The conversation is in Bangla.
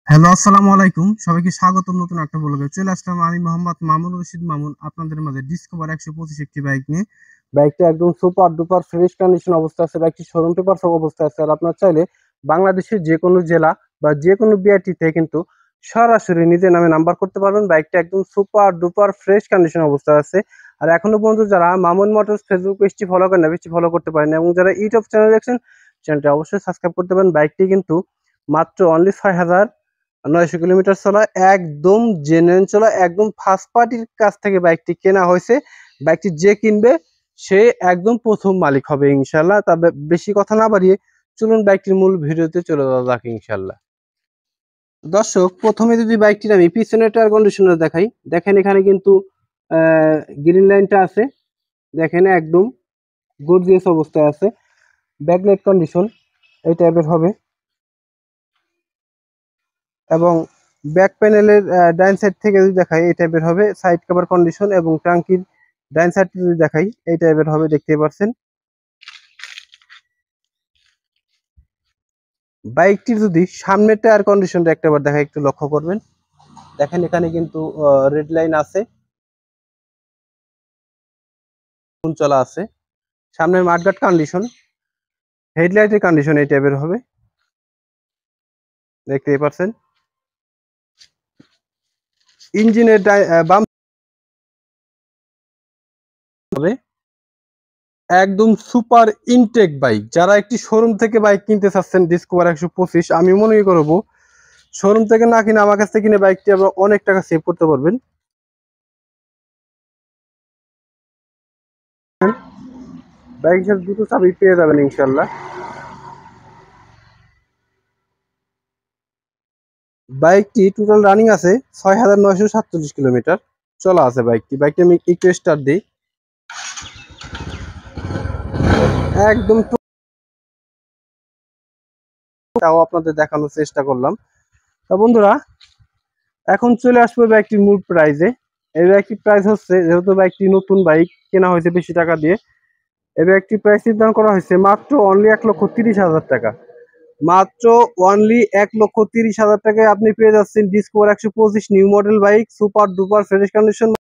হ্যালো, আসসালামু আলাইকুম। সবাইকে স্বাগতম নতুন একটা ব্লগে। চলে আসলাম আমি মোহাম্মদ মামুনুর রশিদ মামুন আপনাদের মাঝে ডিসকভার 125 একটি বাইক নিয়ে। বাইকটা একদম সুপার ডুপার ফ্রেশ কন্ডিশন অবস্থা আছে, বাইকটি শোরুম পেপার সব অবস্থা আছে। আর আপনার চাইলে বাংলাদেশের যে কোনো জেলা বা যে কোনো বিআরটিতে কিন্তু সরাসরি নিজের নামে নাম্বার করতে পারবেন। বাইকটা একদম সুপার ডুপার ফ্রেশ কন্ডিশন অবস্থা আছে। আর এখনো পর্যন্ত যারা মামুন মোটরস ফেসবুক পেজটি ফলো করেন না, পেজটি ফলো করতে পারেন, এবং যারা ইউটিউব চ্যানেল দেখছেন চ্যানেলটি অবশ্যই সাবস্ক্রাইব করতে পারেন। বাইকটি কিন্তু মাত্র অনলি 6,900 কিলোমিটার চলা, একদম জেনুইন চলা, একদম ফার্স্ট পার্টির কাছ থেকে বাইকটি কেনা হয়েছে। বাইকটি যে কিনবে সে একদম প্রথম মালিক হবে ইনশাল্লাহ। তবে বেশি কথা না বাড়িয়ে চলুন বাইকটির মূল ভিডিওতে চলে যাওয়া যাক ইনশাল্লাহ। দর্শক, প্রথমে যদি বাইকটির আমি পিছনের টায়ার কন্ডিশনার দেখাই, দেখেন এখানে কিন্তু গ্রিন লাইনটা আছে, দেখেন একদম গর্জিয়াস অবস্থায় আছে। ব্যাকলাইট কন্ডিশন এই টাইপের হবে, এবং ব্যাক প্যানেলের ডাইন সাইড থেকে যদি দেখাই এই টাইপের হবে। সাইড কভার কন্ডিশন এবং ট্যাঙ্কির ডাইন সাইড যদি দেখাই এই টাইপের হবে, দেখতে পাচ্ছেন। বাইকটির যদি সামনের টায়ার কন্ডিশনটা একটাবার দেখাই, একটু লক্ষ্য করবেন। দেখেন এখানে কিন্তু রেড লাইন আছে, চলা আছে। সামনের মাঠগার্ড কন্ডিশন, হেডলাইটের কন্ডিশন এই টাইপের হবে, দেখতে পাচ্ছেন। ইঞ্জিনের বাম হবে, একদম সুপার ইনটেক বাইক। যারা একটি শোরুম থেকে বাইক কিনতে চাচ্ছেন ডিসকভার 125, আমি মনে করবো শোরুম থেকে না কিনে আমার কাছ থেকে কিনে বাইকটি আপনারা অনেক টাকা সেভ করতে পারবেন। বাইকের সাথে দুটো চাবি পেয়ে যাবেন ইনশাল্লাহ। বাইকটি টোটাল রানিং আছে 6,947 কিলোমিটার চলা আছে। বাইকটি আমি একটু স্টার্ট দিই, একদম তাও আপনাদের দেখানোর চেষ্টা করলাম। তা বন্ধুরা, এখন চলে আসবে বাইকটির মূল প্রাইজে। এই বাইকটির প্রাইস হচ্ছে, যেহেতু বাইকটি নতুন বাইক কেনা হয়েছে বেশি টাকা দিয়ে, এই বাইকটির প্রাইস নির্ধারণ করা হয়েছে মাত্র অনলি 1,30,000 টাকা। মাত্র অনলি 1,30,000 টাকায় আপনি পেয়ে যাচ্ছেন Discover 125 new model bike, super duper fresh condition.